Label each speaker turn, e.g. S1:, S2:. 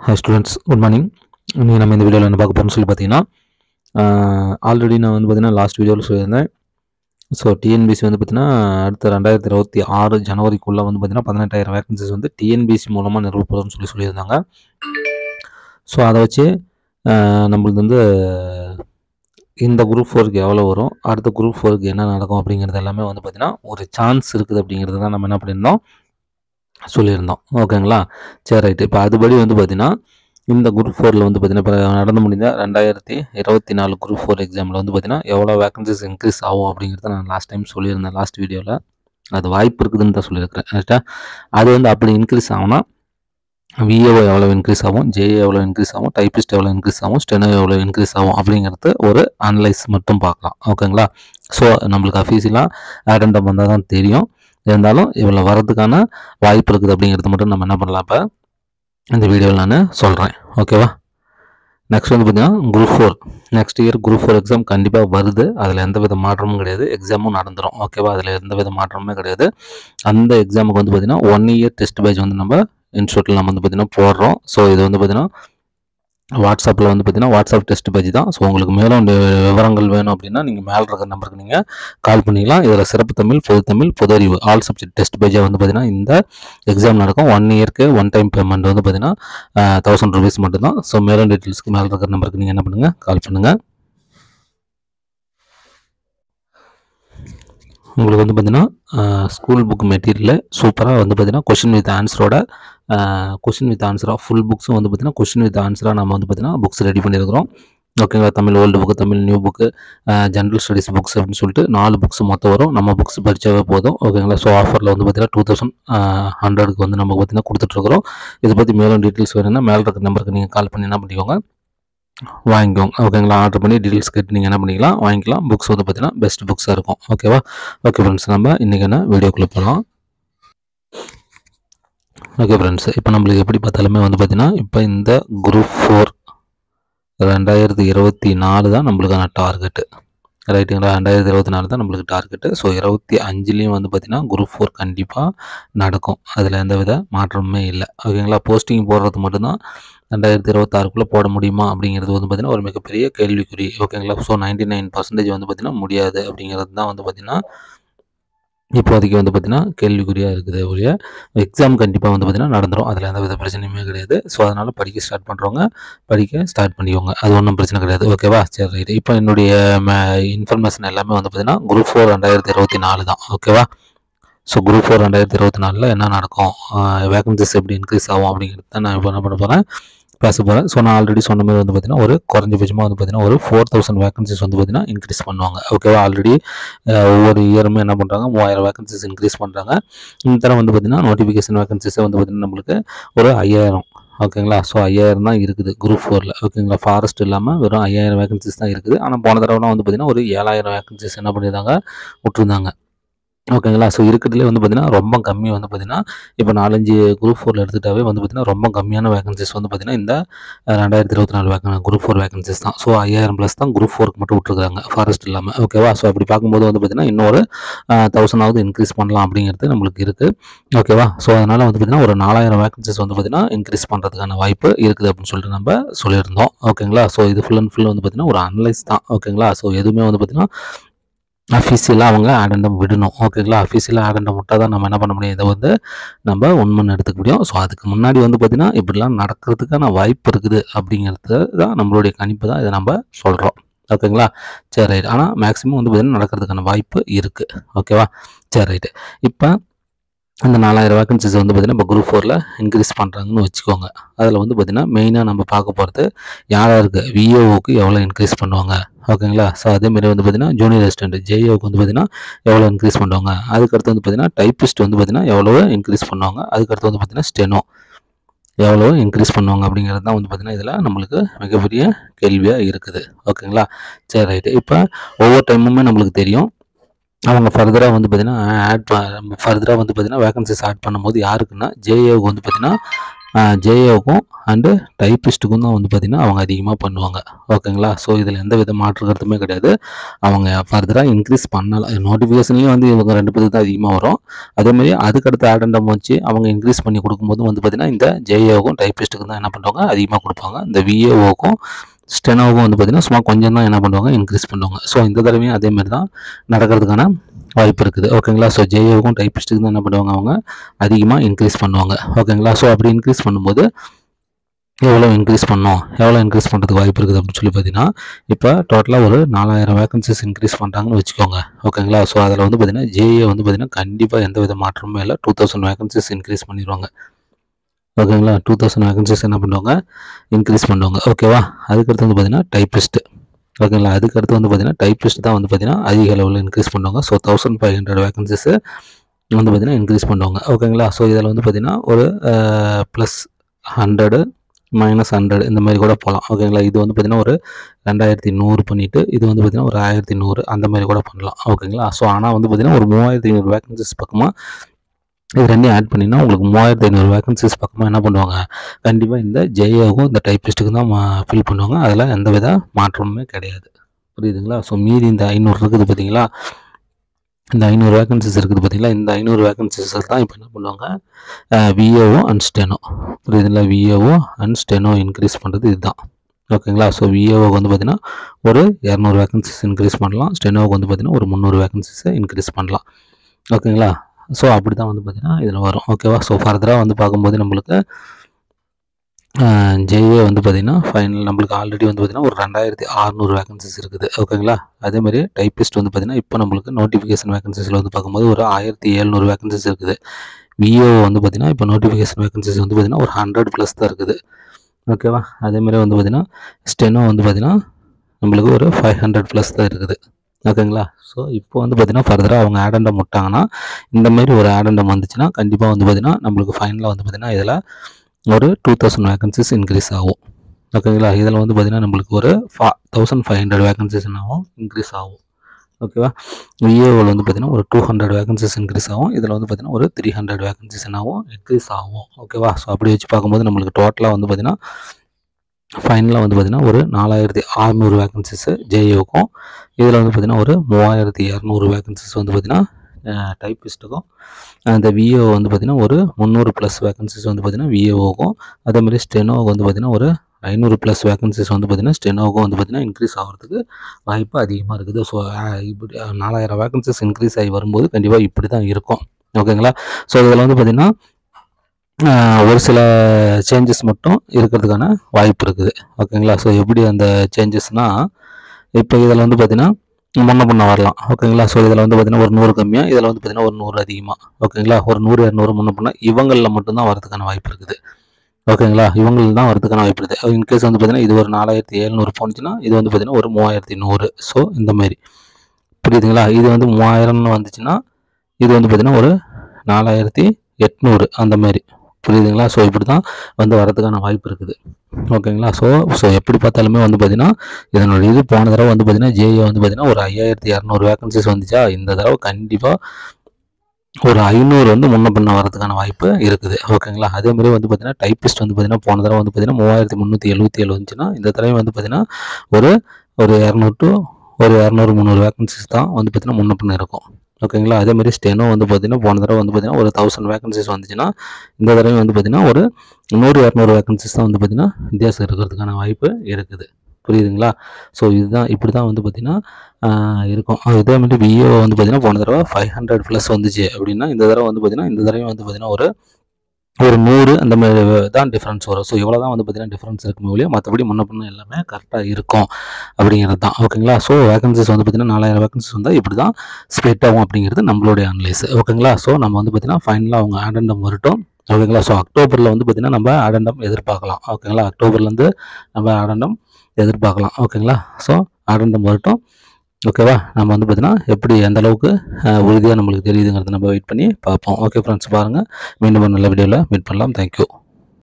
S1: Hi students, good morning. இன்றைக்கி நம்ம இந்த வீடியோவில் என்ன பார்க்க போகிறோம்னு சொல்லி பார்த்தீங்கன்னா ஆல்ரெடி நான் வந்து பார்த்தீங்கன்னா லாஸ்ட் வீடியோவில் சொல்லியிருந்தேன். ஸோ டிஎன்பிசி வந்து பார்த்தீங்கன்னா அடுத்த 2026 ஜனவரிக்குள்ளே வந்து பார்த்தீங்கன்னா 18,000 வேகன்சிஸ் வந்து டிஎன்பிசி மூலமாக நிறுவப்படும்னு சொல்லியிருந்தாங்க. ஸோ அதை வச்சு நம்மளுக்கு வந்து இந்த குரூப் 4க்கு எவ்வளோ வரும், அடுத்த குரூப் 4க்கு என்ன நடக்கும் அப்படிங்கிறது எல்லாமே வந்து பார்த்தீங்கன்னா ஒரு சான்ஸ் இருக்குது அப்படிங்கிறது தான் நம்ம என்ன பண்ணியிருந்தோம் சொல்லியிருந்தோம். ஓகேங்களா? சரி ரைட்டு. இப்போ அதுபடி வந்து பார்த்தீங்கன்னா இந்த குரூப் 4ல் வந்து பார்த்தீங்கன்னா இப்போ நடந்து முடிந்த 2024 குரூப் 4 எக்ஸாமில் வந்து பார்த்தீங்கன்னா எவ்வளோ வேகன்சிஸ் இன்க்ரீஸ் ஆகும் அப்படிங்கிறத நான் லாஸ்ட் டைம் சொல்லியிருந்தேன். லாஸ்ட் வீடியோவில் அது வாய்ப்பு இருக்குதுன்னு தான் சொல்லியிருக்கிறேன். கரெக்டாக அது வந்து அப்படி இன்க்ரீஸ் ஆகும்னா விஏஓ எவ்வளோ இன்க்ரீஸ் ஆகும், ஜேஏ எவ்வளோ இன்க்ரீஸ் ஆகும், டைப்பிஸ்ட் எவ்வளோ இன்க்ரீஸ் ஆகும், ஸ்டெனோ எவ்வளோ இன்க்ரீஸ் ஆகும் அப்படிங்கிறது ஒரு அனலைஸ் மட்டும் பார்க்கலாம். ஓகேங்களா? ஸோ நம்மளுக்கு அஃபீஷியலாக ஆடண்டம் வந்தால் தான் தெரியும். இருந்தாலும் இவ்வளோ வரதுக்கான வாய்ப்பு இருக்குது அப்படிங்கிறது மட்டும் நம்ம என்ன பண்ணலாம் இப்போ இந்த வீடியோவில் நான் சொல்கிறேன். ஓகேவா? நெக்ஸ்ட் வந்து பார்த்தீங்கன்னா group 4 next year group 4 exam கண்டிப்பாக வருது. அதில் எந்த வித மாற்றமும் கிடையாது. எக்ஸாமும் நடந்துடும். ஓகேவா? அதில் எந்த வித மாற்றமுமே கிடையாது. அந்த எக்ஸாமுக்கு வந்து பார்த்தீங்கன்னா 1 இயர் டெஸ்ட் பேட்ச் வந்து நம்ம இன்ஸ்டியூட்டில் நம்ம வந்து பார்த்தீங்கன்னா போடுறோம். ஸோ இது வந்து பார்த்தீங்கன்னா வாட்ஸ்அப்பில் வந்து பார்த்தீங்கன்னா வாட்ஸ்அப் டெஸ்ட் பேஜ் தான். ஸோ உங்களுக்கு மேலும் விவரங்கள் வேணும் அப்படின்னா நீங்கள் மேலே இருக்கிற நம்பருக்கு நீங்கள் கால் பண்ணிக்கலாம். இதில் சிறப்பு தமிழ், பொது தமிழ், பொது அறிவு ஆல் சப்ஜெக்ட் டெஸ்ட் பேஜாக வந்து பார்த்தீங்கன்னா இந்த எக்ஸாம் நடக்கும். 1 இயருக்கு 1 டைம் பேமெண்ட் வந்து பார்த்தீங்கன்னா 1000 rupees மட்டும்தான். ஸோ மேலும் டீட்டெயில்ஸ்க்கு மேலே இருக்கிற நம்பருக்கு நீங்கள் என்ன பண்ணுங்கள், கால் பண்ணுங்கள். உங்களுக்கு வந்து பார்த்தீங்கன்னா ஸ்கூல் புக் மெட்டீரியல் சூப்பராக வந்து பார்த்தீங்கன்னா கொஷின் வித் ஆன்சரோட கொஷின் வித் ஆன்சராக ஃபுல் புக்ஸும் வந்து பார்த்தீங்கன்னா கொஷின் வித் ஆன்சராக நம்ம வந்து பார்த்தீங்கன்னா புக்ஸ் ரெடி பண்ணியிருக்கிறோம். ஓகேங்களா? Tamil old book, Tamil new book, general studies books அப்படின்னு சொல்லிட்டு 4 புக்ஸ் மொத்தம் வரும். நம்ம புக்ஸ் படித்தாவே போதும். ஓகேங்களா? ஸோ ஆஃபரில் வந்து பார்த்தீங்கன்னா 2100க்கு வந்து நம்ம பார்த்தீங்கன்னா கொடுத்துட்ருக்குறோம். இதை பற்றி மேலும் டீட்டெயில்ஸ் வேணும்னா மேலே இருக்கிற நம்பருக்கு நீங்கள் கால் பண்ணி என்ன பண்ணிக்கோங்க, வாங்கிக்கோங்க. ஓகேங்களா? ஆர்டர் பண்ணி டீட்டெயில்ஸ் கேட்டு நீங்கள் என்ன பண்ணிக்கலாம், வாங்கிக்கலாம். புக்ஸ் வந்து பார்த்தீங்கன்னா பெஸ்ட் புக்ஸாக இருக்கும். ஓகேவா? ஓகே ஃப்ரெண்ட்ஸ், நம்ம இன்றைக்கி என்ன வீடியோக்குள்ளே போகலாம். ஓகே ஃப்ரெண்ட்ஸ், இப்போ நம்மளுக்கு எப்படி பார்த்தாலுமே வந்து பார்த்தீங்கன்னா இப்போ இந்த குரூப் 4 2024 தான் நம்மளுக்கான டார்கெட்டு. ரைட்டுங்களா? 2024 தான் நம்மளுக்கு டார்கெட்டு. ஸோ 25லேயும் வந்து பார்த்தீங்கன்னா குரூப் 4 கண்டிப்பாக நடக்கும். அதில் எந்த வித மாற்றமுமே இல்லை. ஓகேங்களா? போஸ்டிங் போடுறது மட்டும்தான் 2026க்குள்ளே போட முடியுமா அப்படிங்கிறது வந்து பார்த்திங்கன்னா ஒரு மிகப்பெரிய கேள்விக்குறி. ஓகேங்களா? ஸோ 99% வந்து பார்த்திங்கன்னா முடியாது அப்படிங்கிறது தான் வந்து பார்த்திங்கன்னா இப்போதைக்கு வந்து பார்த்திங்கன்னா கேள்விக்குறியாக இருக்குது. ஒழிய எக்ஸாம் கண்டிப்பாக வந்து பார்த்திங்கன்னா நடந்துடும். அதில் எந்த வித பிரச்சனையுமே கிடையாது. ஸோ அதனால் படிக்க ஸ்டார்ட் பண்ணுறவங்க படிக்க ஸ்டார்ட் பண்ணிக்கோங்க. அது ஒன்றும் பிரச்சனை கிடையாது. ஓகேவா? சரி ரைட்டு. இப்போ என்னுடைய இன்ஃபர்மேஷன் எல்லாமே வந்து பார்த்திங்கன்னா குரூப் 4 2024 தான். ஓகேவா? ஸோ குரூப் 4 2024 என்ன நடக்கும், வேகன்சிஸ் எப்படி இன்க்ரீஸ் ஆகும் அப்படிங்கிறது தான் நான் இப்போ என்ன பண்ண போகிறேன், பேச போகிறேன். ஸோ நான் ஆல்ரெடி சொன்ன மாதிரி வந்து பார்த்திங்கன்னா ஒரு குறைஞ்சபட்சமாக வந்து பார்த்திங்கன்னா ஒரு 4000 வேகன்சிஸ் வந்து பார்த்திங்கன்னா இன்க்ரீஸ் பண்ணுவாங்க. ஓகேவா? ஆல்ரெடி ஒவ்வொரு இயருமே என்ன பண்ணுறாங்க, 3000 வேகன்சிஸ் இன்க்ரீஸ் பண்ணுறாங்க. இந்த தரம் வந்து பார்த்திங்கன்னா நோட்டிஃபிகேஷன் வேகன்சிஸை வந்து பார்த்திங்கன்னா நம்மளுக்கு ஒரு 5000. ஓகேங்களா? ஸோ 5000 தான் இருக்குது குரூப் 4ல். ஓகேங்களா? ஃபாரஸ்ட் இல்லாமல் வெறும் 5000 வேகன்சிஸ் தான் இருக்குது. ஆனால் போன தடவைலாம் வந்து பார்த்திங்கன்னா ஒரு 7000 வேகன்சிஸ் என்ன பண்ணியிருந்தாங்க, விட்டுருந்தாங்க. ஓகேங்களா? ஸோ இருக்கிறதுலே வந்து பார்த்திங்கன்னா ரொம்ப கம்மி வந்து பார்த்திங்கன்னா இப்போ 4-5 குரூப் 4ல் எடுத்துகிட்டாவே வந்து பார்த்திங்கன்னா ரொம்ப கம்மியான வேகன்சிஸ் வந்து பார்த்திங்கன்னா இந்த 2024 குரூப் 4 வேகன்சிஸ் தான். ஸோ 5000+ தான் குரூப் 4க்கு மட்டும் விட்டுருக்காங்க, ஃபாரஸ்ட் இல்லாமல். ஓகேவா? ஸோ அப்படி பார்க்கும்போது வந்து பார்த்திங்கன்னா இன்னொரு 1000ஆவது இன்க்ரீஸ் பண்ணலாம் அப்படிங்கிறது நம்மளுக்கு இருக்குது. ஓகேவா? ஸோ அதனால் வந்து பார்த்திங்கன்னா ஒரு 4000 வேகன்சிஸ் வந்து பார்த்திங்கன்னா இன்க்ரீஸ் பண்ணுறதுக்கான வாய்ப்பு இருக்குது அப்படின்னு சொல்லிட்டு நம்ம சொல்லியிருந்தோம். ஓகேங்களா? ஸோ இது ஃபுல் அண்ட் ஃபுல் வந்து பார்த்திங்கன்னா ஒரு அனலைஸ் தான். ஓகேங்களா? ஸோ எதுவுமே வந்து பார்த்திங்கன்னா அஃபீஷியலாக அவங்க ஆடண்டம் விடணும். ஓகேங்களா? அஃபீஷியலாக ஆடண்டம் விட்டால் தான் நம்ம என்ன பண்ண முடியும், இதை வந்து நம்ம உண்மைன்னு எடுத்துக்க முடியும். ஸோ அதுக்கு முன்னாடி வந்து பார்த்திங்கன்னா இப்படிலாம் நடக்கிறதுக்கான வாய்ப்பு இருக்குது அப்படிங்கிறது தான் நம்மளுடைய கணிப்பு தான். இதை நம்ம சொல்கிறோம். ஓகேங்களா? சரி ரைட். ஆனால் மேக்ஸிமம் வந்து பார்த்திங்கன்னா நடக்கிறதுக்கான வாய்ப்பு இருக்குது. ஓகேவா? சரி ரைட்டு. இப்போ அந்த 4000 வேகன்சிஸ் வந்து பார்த்திங்கன்னா இப்போ குரூப் 4ல் இன்க்ரீஸ் பண்ணுறாங்கன்னு வச்சுக்கோங்க. அதில் வந்து பார்த்திங்கன்னா மெயினாக நம்ம பார்க்க போகிறது யாராருக்கு, விஏஓக்கு எவ்வளோ இன்க்ரீஸ் பண்ணுவாங்க. ஓகேங்களா? ஸோ அதேமாரி வந்து பார்த்திங்கன்னா ஜூனியர் அசிஸ்டன்ட் ஜேஏஓக்கு வந்து பார்த்திங்கன்னா எவ்வளோ இன்க்ரீஸ் பண்ணுவாங்க. அதுக்கடுத்து வந்து பார்த்திங்கன்னா டைப்பிஸ்ட் வந்து பார்த்திங்கன்னா எவ்வளோ இன்க்ரீஸ் பண்ணுவாங்க. அதுக்கடுத்து வந்து பார்த்திங்கன்னா ஸ்டெனோ எவ்வளோ இன்க்ரீஸ் பண்ணுவாங்க அப்படிங்கிறது தான் வந்து பார்த்திங்கன்னா இதில் நம்மளுக்கு மிகப்பெரிய கேள்வியாக இருக்குது. ஓகேங்களா? சரி ரைட்டு. இப்போ ஒவ்வொரு டைமுமே நம்மளுக்கு தெரியும் அவங்க ஃபர்தராக வந்து பார்த்திங்கன்னா ஃபர்தராக வந்து பார்த்திங்கன்னா வேகன்சிஸ் ஆட் பண்ணும்போது யாருக்குன்னா ஜேஏவுக்கு வந்து பார்த்திங்கன்னா ஜேஏவுக்கும் அண்டு டைப்பிஸ்ட்டுக்கும் தான் வந்து பார்த்திங்கன்னா அவங்க அதிகமாக பண்ணுவாங்க. ஓகேங்களா? ஸோ இதில் எந்த வித மாற்று கருத்துமே கிடையாது. அவங்க ஃபர்தராக இன்க்ரீஸ் பண்ணலாம். நோட்டிஃபிகேஷன்லேயும் வந்து இவங்க 2 பேருக்கு தான் அதிகமாக வரும். அதேமாதிரி அதுக்கடுத்து ஆடண்டம் வச்சு அவங்க இன்க்ரீஸ் பண்ணி கொடுக்கும்போது வந்து பார்த்திங்கன்னா இந்த ஜேஏவுக்கும் டைப்பிஸ்ட்டுக்கும் தான் என்ன பண்ணுவாங்க அதிகமாக கொடுப்பாங்க. இந்த விஏஓவுக்கும் ஸ்டெனோவுக்கும் வந்து பார்த்திங்கன்னா சும்மா கொஞ்சம் தான் என்ன பண்ணுவாங்க இன்க்ரீஸ் பண்ணுவாங்க. ஸோ இந்த தடவையும் அதேமாதிரி தான் நடக்கிறதுக்கான வாய்ப்பு இருக்குது. ஓகேங்களா? ஸோ ஜேஏவுக்கும் டைப்பிஸ்ட்டுக்கும் தான் என்ன பண்ணுவாங்க அவங்க அதிகமாக இன்க்ரீஸ் பண்ணுவாங்க. ஓகேங்களா? ஸோ அப்படி இன்க்ரீஸ் பண்ணும்போது எவ்வளோ இன்க்ரீஸ் பண்ணுறதுக்கு வாய்ப்பு இருக்குது அப்படின்னு சொல்லி பார்த்தீங்கன்னா, இப்போ டோட்டலாக ஒரு 4000 வேகன்சிஸ் இன்க்ரீஸ் பண்ணுறாங்கன்னு வச்சுக்கோங்க. ஓகேங்களா? ஸோ அதில் வந்து பார்த்தீங்கன்னா ஜேஏ வந்து பார்த்தீங்கன்னா கண்டிப்பாக எந்த வித மாற்றமுமே இல்லை. 2000 வேகன்சிஸ் இன்க்ரீஸ் பண்ணிடுவாங்க. ஓகேங்களா? 2000 வேகன்சிஸ் என்ன பண்ணுவாங்க இன்க்ரீஸ் பண்ணுவாங்க. ஓகேவா? அதுக்கடுத்து வந்து பார்த்தீங்கன்னா டைப்பிஸ்ட்டு. ஓகேங்களா? அதுக்கடுத்து வந்து பார்த்தீங்கன்னா டைப்பிஸ்ட் தான் வந்து பார்த்தீங்கன்னா அதிக அளவில் இன்க்ரீஸ் பண்ணுவாங்க. ஸோ 1500 வேகன்சிஸு வந்து பார்த்தீங்கன்னா இன்க்ரீஸ் பண்ணுவாங்க. ஓகேங்களா? ஸோ இதில் வந்து பார்த்தீங்கன்னா ஒரு +100 -100 இந்த மாதிரி கூட போகலாம். ஓகேங்களா? இது வந்து பார்த்தீங்கன்னா ஒரு 2100 பண்ணிவிட்டு இது வந்து பார்த்தீங்கன்னா ஒரு 1100 அந்த மாதிரி கூட பண்ணலாம். ஓகேங்களா? ஸோ ஆனால் வந்து பார்த்தீங்கன்னா ஒரு 3500 வேகன்சிஸ் பக்கமாக இது ரெண்டையும் ஆட் பண்ணினா உங்களுக்கு 3500 வேகன்சிஸ் பக்கமாக என்ன பண்ணுவாங்க கண்டிப்பாக இந்த ஜேஏவுக்கும் இந்த டைப்பிஸ்ட்டுக்கும் தான் ஃபில் பண்ணுவாங்க. அதில் எந்த வித மாற்றமுமே கிடையாது. புரியுதுங்களா? ஸோ மீதி இந்த 500 இருக்குது பார்த்தீங்களா, இந்த 500 வேகன்சிஸ் இருக்குது பார்த்தீங்களா, இந்த 500 வேகன்சிஸ் தான் இப்போ என்ன பண்ணுவாங்க விஏஓ அண்ட் ஸ்டெனோ. புரியுதுங்களா? விஏஓ அண்ட் ஸ்டெனோ இன்க்ரீஸ் பண்ணுறது இதுதான். ஓகேங்களா? ஸோ விஏஓக்கு வந்து பார்த்தீங்கன்னா ஒரு 200 வேகன்சிஸ் இன்க்ரீஸ் பண்ணலாம். ஸ்டெனோவுக்கு வந்து பார்த்தீங்கன்னா ஒரு 300 வேகன்சிஸை இன்க்ரீஸ் பண்ணலாம். ஓகேங்களா? ஸோ அப்படி தான் வந்து பார்த்தீங்கன்னா இதில் வரும். ஓகேவா? ஸோ ஃபர்தராக வந்து பார்க்கும்போது நம்மளுக்கு ஜேஏ வந்து பார்த்திங்கன்னா ஃபைனல் நம்மளுக்கு ஆல்ரெடி வந்து பார்த்திங்கன்னா ஒரு 2600 வேகன்சிஸ் இருக்குது. ஓகேங்களா? அதேமாதிரி டைப்பிஸ்ட் வந்து பார்த்திங்கன்னா இப்போ நம்மளுக்கு நோட்டிஃபிகேஷன் வேகன்சிஸில் வந்து பார்க்கும்போது ஒரு 1700 வேகன்சிஸ் இருக்குது. விஏஓ வந்து பார்த்திங்கன்னா இப்போ நோட்டிஃபிகேஷன் வேகன்சிஸ் வந்து பார்த்திங்கன்னா ஒரு 100+ தான் இருக்குது. ஓகேவா? அதேமாதிரி வந்து பார்த்திங்கன்னா ஸ்டெனோ வந்து பார்த்திங்கன்னா நம்மளுக்கு ஒரு 500+ தான் இருக்குது. ஓகேங்களா? ஸோ இப்போ வந்து பார்த்திங்கன்னா ஃபர்தராக அவங்க ஆடண்டம் விட்டாங்கன்னா இந்தமாரி ஒரு ஆடண்டம் வந்துச்சுன்னா கண்டிப்பாக வந்து பார்த்திங்கன்னா நம்மளுக்கு ஃபைனலாக வந்து பார்த்திங்கன்னா இதில் ஒரு 2000 வேகன்சிஸ் இன்க்ரீஸ் ஆகும். ஓகேங்களா? இதில் வந்து பார்த்திங்கன்னா நம்மளுக்கு ஒரு 1500 வேகன்சிஸ் ஆகும் இன்க்ரீஸ் ஆகும். ஓகேவா? விஏஓவில் வந்து பார்த்திங்கன்னா ஒரு 200 வேகன்சிஸ் இன்க்ரீஸ் ஆகும். இதில் வந்து பார்த்திங்கன்னா ஒரு 300 வேகன்சிஸ் ஆகும் இன்க்ரீஸ் ஆகும். ஓகேவா? ஸோ அப்படி வச்சு பார்க்கும்போது நம்மளுக்கு டோட்டலாக வந்து பார்த்திங்கன்னா ஃபைனலாக வந்து பார்த்திங்கன்னா ஒரு 4600 வேகன்சிஸு ஜேஏவுக்கும், இதில் வந்து பார்த்திங்கன்னா ஒரு 3200 வேகன்சிஸ் வந்து பார்த்திங்கன்னா டைப்பிஸ்ட்டுக்கும், அந்த விஏஓ வந்து பார்த்திங்கன்னா ஒரு 300+ வேகன்சிஸ் வந்து பார்த்திங்கன்னா விஏஓக்கும், அதேமாதிரி ஸ்டெனோவுக்கு வந்து பார்த்திங்கன்னா ஒரு 500+ வேகன்சிஸ் வந்து பார்த்திங்கன்னா ஸ்டெனோவுக்கும் வந்து பார்த்திங்கன்னா இன்க்ரீஸ் ஆகிறதுக்கு வாய்ப்பு அதிகமாக இருக்குது. ஸோ இப்படி 4000 வேகன்சிஸ் இன்க்ரீஸ் ஆகி வரும்போது கண்டிப்பாக இப்படி தான் இருக்கும். ஓகேங்களா? ஸோ இதில் வந்து பார்த்திங்கன்னா ஒரு சில சேஞ்சஸ் மட்டும் இருக்கிறதுக்கான வாய்ப்பு இருக்குது. ஓகேங்களா? ஸோ எப்படி அந்த சேஞ்சஸ்னால் இப்போ இதில் வந்து பார்த்திங்கன்னா முன்ன பின்ன வரலாம். ஓகேங்களா? ஸோ இதில் வந்து பார்த்திங்கன்னா ஒரு 100 கம்மியாக, இதில் வந்து பார்த்திங்கன்னா ஒரு 100 அதிகமாக. ஓகேங்களா? ஒரு 100 200 முன்ன பின்ன இவங்களில் மட்டும்தான் வரதுக்கான வாய்ப்பு இருக்குது. ஓகேங்களா? இவங்களில் தான் வரதுக்கான வாய்ப்பு இருக்குது. இன்கேஸ் வந்து பார்த்திங்கன்னா இது ஒரு 4700 போனுச்சுன்னா இது வந்து பார்த்திங்கன்னா ஒரு 3100. ஸோ இந்தமாரி புரியுதுங்களா? இது வந்து 3000ன்னு வந்துச்சுன்னா இது வந்து பார்த்திங்கன்னா ஒரு 4800 அந்தமாரி. புரியுதுங்களா? ஸோ இப்படி தான் வந்து வரதுக்கான வாய்ப்பு இருக்குது. ஓகேங்களா? ஸோ எப்படி பார்த்தாலுமே வந்து பார்த்திங்கன்னா இதனோட இது போன தடவை வந்து பார்த்திங்கன்னா ஜேஏ வந்து பார்த்திங்கன்னா ஒரு 5200 வேகன்சிஸ் வந்துச்சா, இந்த தடவை கண்டிப்பாக ஒரு 500 வந்து முன்ன பின்ன வரதுக்கான வாய்ப்பு இருக்குது. ஓகேங்களா? அதேமாதிரி வந்து பார்த்திங்கன்னா டைப்பிஸ்ட் வந்து பார்த்திங்கன்னா போன தடவை வந்து பார்த்திங்கன்னா 3377 வந்துச்சுன்னா, இந்த தடவை வந்து பார்த்திங்கன்னா ஒரு 200 to ஒரு 200 300 வேகன்சிஸ் தான் வந்து பார்த்திங்கன்னா முன்ன பின்ன இருக்கும். ஓகேங்களா? அதேமாதிரி ஸ்டெனோ வந்து பார்த்திங்கன்னா போன தடவை வந்து பார்த்திங்கன்னா ஒரு 1000 வேகன்சிஸ் வந்துச்சுன்னா, இந்த தடவை வந்து பார்த்திங்கன்னா ஒரு 100 200 வேகன்சிஸ் தான் வந்து பார்த்திங்கன்னா வித்தியாசம் இருக்கிறதுக்கான வாய்ப்பு இருக்குது. புரியுதுங்களா? ஸோ இதுதான் இப்படி தான் வந்து பார்த்திங்கன்னா இருக்கும். இதேமாதிரி விஏஓ வந்து பார்த்திங்கன்னா போன தடவை 500+ வந்துச்சு அப்படின்னா, இந்த தடவை வந்து பார்த்திங்கன்னா இந்த தடவை வந்து பார்த்திங்கன்னா ஒரு 100 அந்த மாதிரி தான் டிஃப்ரென்ஸ் வரும். ஸோ இவ்வளோ தான் வந்து பார்த்திங்கன்னா டிஃப்ரென்ஸ் இருக்குமே ஒழிய மற்றபடி முன்ன பின்ன எல்லாமே கரெக்டாக இருக்கும் அப்படிங்கிறது தான். ஓகேங்களா? ஸோ வேகன்சிஸ் வந்து பார்த்திங்கன்னா 4000 வேகன்சிஸ் வந்தால் இப்படி தான் ஸ்ப்ளிட் ஆகும் அப்படிங்கிறது நம்மளுடைய அனலைஸ். ஓகேங்களா? ஸோ நம்ம வந்து பார்த்திங்கன்னா ஃபைனலாக அவங்க ஆடண்டம் வரட்டும். ஓகேங்களா? ஸோ அக்டோபரில் வந்து பார்த்திங்கன்னா நம்ம ஆடண்டம் எதிர்பார்க்கலாம். ஓகேங்களா? அக்டோபர்லேருந்து நம்ம ஆடண்டம் எதிர்பார்க்கலாம். ஓகேங்களா? ஸோ ஆடண்டம் வரட்டும். ஓகேவா? நம்ம வந்து பார்த்திங்கன்னா எப்படி எந்த அளவுக்கு உறுதியாக நம்மளுக்கு தெரியுதுங்கிறத நம்ம வெயிட் பண்ணி பார்ப்போம். ஓகே ஃப்ரெண்ட்ஸ், பாருங்கள். மீண்டும் ஒரு நல்ல வீடியோவில் மீட் பண்ணலாம். தேங்க்யூ.